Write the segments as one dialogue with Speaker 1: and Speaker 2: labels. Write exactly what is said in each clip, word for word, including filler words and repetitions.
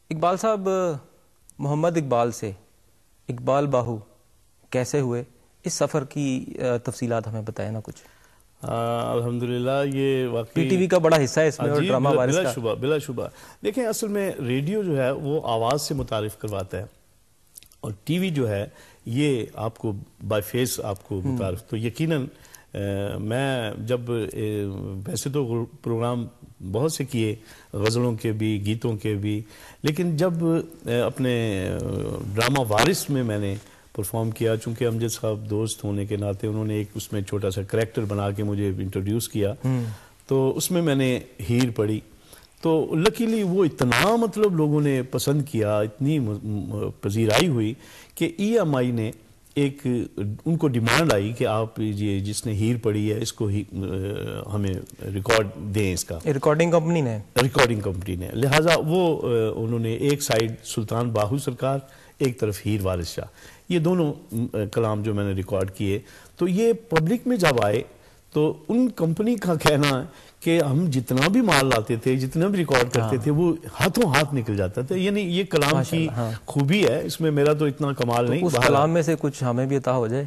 Speaker 1: اقبال صاحب، محمد اقبال سے اقبال باہو کیسے ہوئے، اس سفر کی تفصیلات ہمیں بتائیں نا کچھ۔
Speaker 2: الحمدللہ یہ واقعی
Speaker 1: پی ٹی وی کا بڑا حصہ ہے اس میں اور ڈرامہ وارث کا۔
Speaker 2: بلا شبہ بلا شبہ دیکھیں، اصل میں ریڈیو جو ہے وہ آواز سے متعارف کرواتا ہے، اور ٹی وی جو ہے یہ آپ کو بائی فیس آپ کو متعارف۔ تو یقیناً میں جب ویسے تو پروگرام بہت سے کیے، غزلوں کے بھی گیتوں کے بھی، لیکن جب اپنے ڈرامہ وارث میں میں نے پرفارم کیا، چونکہ امجد صاحب دوست ہونے کے ناطے انہوں نے ایک اس میں چھوٹا سا کریکٹر بنا کے مجھے انٹروڈیوس کیا، تو اس میں میں نے ہیر پڑھی، تو لکیلی وہ اتنا مطلب لوگوں نے پسند کیا، اتنی پذیرائی ہوئی کہ ای ایم آئی نے ایک ان کو ڈیمانڈ آئی کہ آپ یہ جس نے ہیر پڑھی ہے اس کو ہمیں ریکارڈ دیں، اس کا
Speaker 1: ریکارڈنگ کمپنی نے
Speaker 2: ریکارڈنگ کمپنی نے لہٰذا وہ انہوں نے ایک سائیڈ سلطان باہو سرکار، ایک طرف ہیر وارث شاہ، یہ دونوں کلام جو میں نے ریکارڈ کیے، تو یہ پبلک میں جب آئے تو ان کمپنی کا کہنا ہے کہ ہم جتنا بھی مال لاتے تھے، جتنا بھی ریکارڈ کرتے تھے، وہ ہاتھوں ہاتھ نکل جاتا تھا۔ یعنی یہ کلام کی خوبی ہے، اس میں میرا تو اتنا کمال نہیں۔
Speaker 1: اس کلام میں سے کچھ ہمیں بھی عطا ہو جائے۔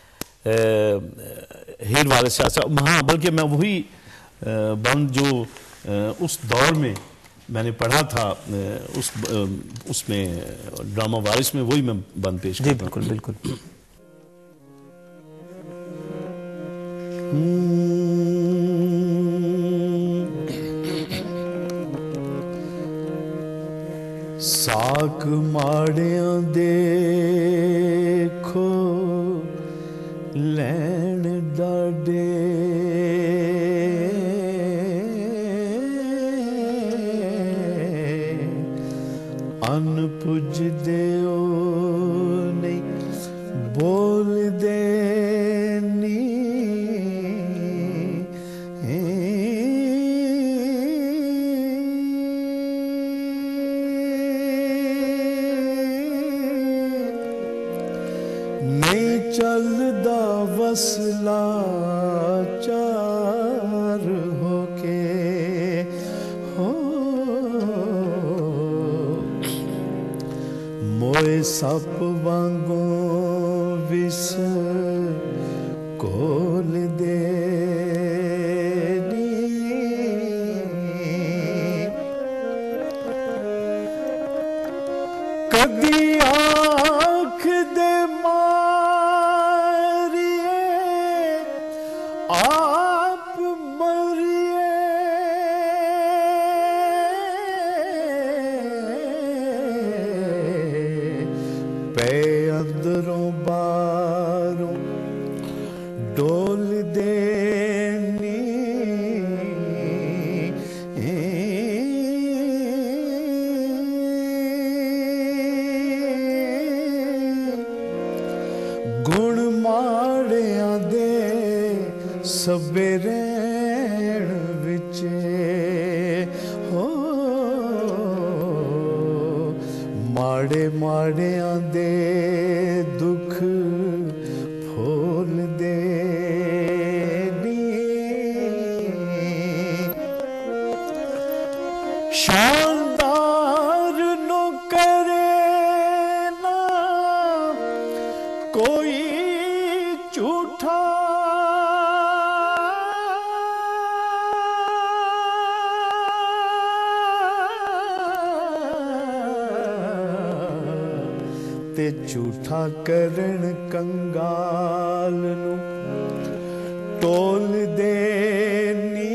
Speaker 2: ہیر وارث شاہ صاحب، ہاں، بلکہ میں وہی بند جو اس دور میں میں نے پڑھا تھا، اس اس میں ڈرامہ وارث میں، وہی میں بند پیش کرتا ہوں۔
Speaker 1: بالکل بالکل۔
Speaker 2: ساک ماڑیاں دیکھو لین ڈاڈے، ان پج دیو نہیں بول دینی، نہیں چلدا وصلہ چار ہو کے، ہو موئے سپ وانگوں وس کول دے کدی آنکھ دے ماریے آپ مریے، پے اندروں باروں ڈول دینی، گن ماڑیاں دے سبے رین وچے، ہو ماڑے ماڑیاں دے دکھ پھول دینی، شاندار نو کرے نا کوئی جھوٹا، تے جھوٹا کرن کنگال نو ٹول دینی،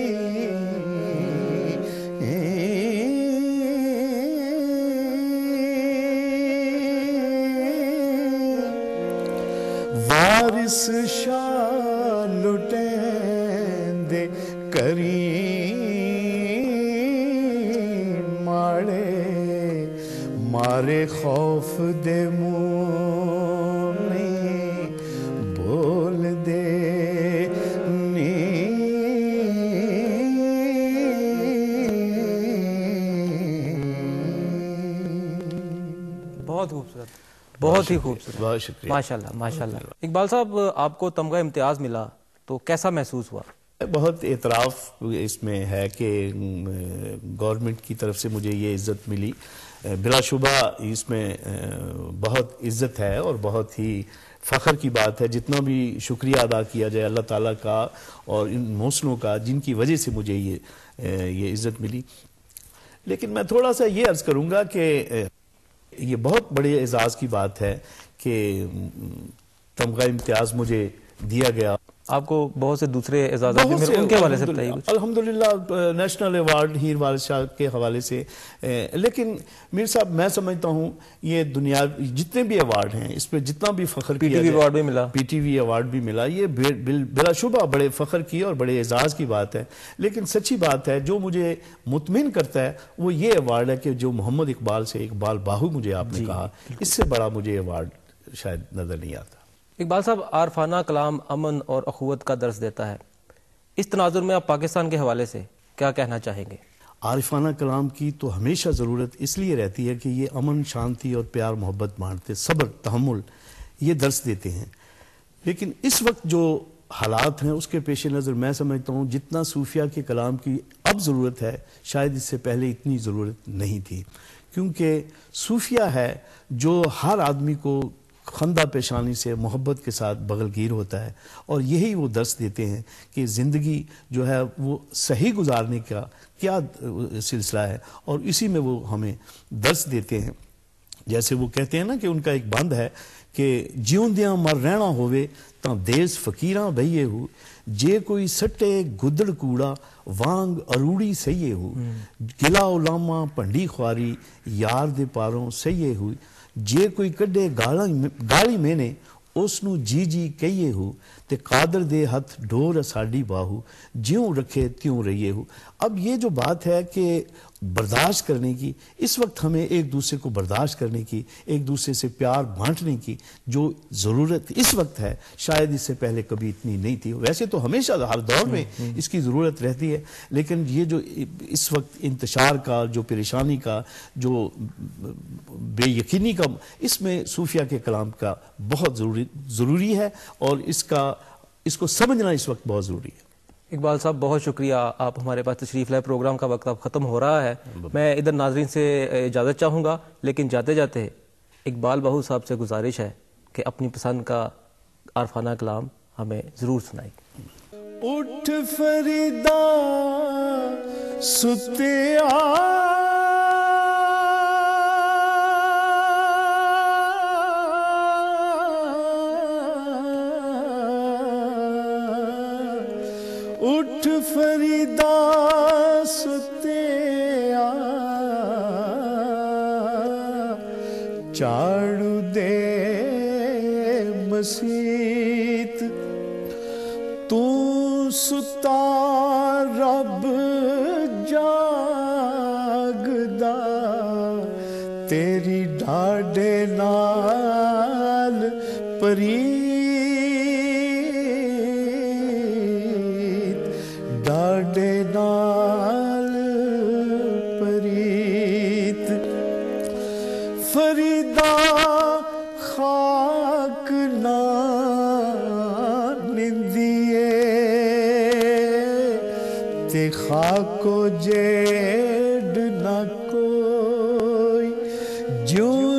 Speaker 2: وارث شاہ لٹین دے کریم ماڑے، مارے خوف دے منہ نہیں بول دے نی،
Speaker 1: بہت خوبصورت، بہت ہی خوبصورت،
Speaker 2: بہت شکریہ،
Speaker 1: ماشاءاللہ ماشاءاللہ۔ اقبال صاحب، آپ کو تمغہ امتیاز ملا تو کیسا محسوس ہوا؟
Speaker 2: بہت اعتراف اس میں ہے کہ گورنمنٹ کی طرف سے مجھے یہ عزت ملی، بلا شبہ اس میں بہت عزت ہے اور بہت ہی فخر کی بات ہے۔ جتنا بھی شکریہ ادا کیا جائے اللہ تعالیٰ کا اور ان موصلوں کا جن کی وجہ سے مجھے یہ یہ عزت ملی۔ لیکن میں تھوڑا سا یہ عرض کروں گا کہ یہ بہت بڑے اعزاز کی بات ہے کہ تمغہ امتیاز مجھے دیا گیا۔
Speaker 1: آپ کو بہت سے دوسرے اعزازات بھی ملے، ان کے حوالے سے بتائیے کچھ۔
Speaker 2: الحمدللہ نیشنل ایوارڈ ہیر وارث شاہ کے حوالے سے، لیکن میر صاحب میں سمجھتا ہوں یہ دنیا جتنے بھی ایوارڈ ہیں اس پہ جتنا بھی فخر
Speaker 1: پی ٹی وی ایوارڈ بھی ملا،
Speaker 2: پی ٹی وی ایوارڈ بھی ملا، یہ بلا شبہ بڑے فخر کی اور بڑے اعزاز کی بات ہے۔ لیکن سچی بات ہے جو مجھے مطمئن کرتا ہے وہ یہ ایوارڈ ہے کہ جو محمد اقبال سے اقبال باہو مجھے آپ نے کہا، اس سے بڑا مجھے ایوارڈ شاید نظر نہیں آتا۔
Speaker 1: اقبال صاحب، عارفانہ کلام امن اور اخوت کا درس دیتا ہے، اس تناظر میں آپ پاکستان کے حوالے سے کیا کہنا چاہیں گے؟
Speaker 2: عارفانہ کلام کی تو ہمیشہ ضرورت اس لیے رہتی ہے کہ یہ امن، شانتی اور پیار محبت بانٹتے، صبر، تحمل یہ درس دیتے ہیں۔ لیکن اس وقت جو حالات ہیں اس کے پیش نظر میں سمجھتا ہوں جتنا صوفیہ کے کلام کی اب ضرورت ہے شاید اس سے پہلے اتنی ضرورت نہیں تھی، کیونکہ صوفیہ ہے جو ہر آدمی کو خندہ پیشانی سے محبت کے ساتھ بغل گیر ہوتا ہے، اور یہی وہ درس دیتے ہیں کہ زندگی جو ہے وہ صحیح گزارنے کا کیا سلسلہ ہے، اور اسی میں وہ ہمیں درس دیتے ہیں۔ جیسے وہ کہتے ہیں نا کہ ان کا ایک بند ہے کہ جیوندیاں مر رہنا ہوئے تاں دیس فقیراں بھئیے ہو، جے کوئی سٹے گدڑ کوڑا وانگ اروڑی سہیے ہو، گلا علامہ پنڈی خواری یار دے پاروں سہیے ہوئی، جے کوئی کڈے گالی میں نے اس نو جی جی کہیے ہو، تے قادر دے ہاتھ ڈور ساڈی باہو جیوں رکھے تیوں رہیے ہو۔ اب یہ جو بات ہے کہ برداشت کرنے کی، اس وقت ہمیں ایک دوسرے کو برداشت کرنے کی، ایک دوسرے سے پیار بانٹنے کی جو ضرورت اس وقت ہے شاید اس سے پہلے کبھی اتنی نہیں تھی۔ ویسے تو ہمیشہ ہر دور میں اس کی ضرورت رہتی ہے، لیکن یہ جو اس وقت انتشار کا، جو پریشانی کا، جو بے یقینی کا، اس میں صوفیہ کے کلام کا بہت ضروری ضروری ہے، اور اس کا اس کو سمجھنا اس وقت بہت ضروری ہے۔
Speaker 1: اقبال صاحب بہت شکریہ، آپ ہمارے پاس تشریف لائے، پروگرام کا وقت اب ختم ہو رہا ہے۔ میں ادھر ناظرین سے اجازت چاہوں گا، لیکن جاتے جاتے اقبال بہو صاحب سے گزارش ہے کہ اپنی پسند کا عارفانہ کلام ہمیں ضرور سنائیں۔
Speaker 2: اٹھ فریدا ستیا اٹھ فریدا ستیا چاڑو دے مسیت تو ستا رب جاگدا تیری ڈاڈے نال پری ڈاڈے نال پریت فریدا خاک نہ نندیے تے خاکو جیڈ نہ کوئی جو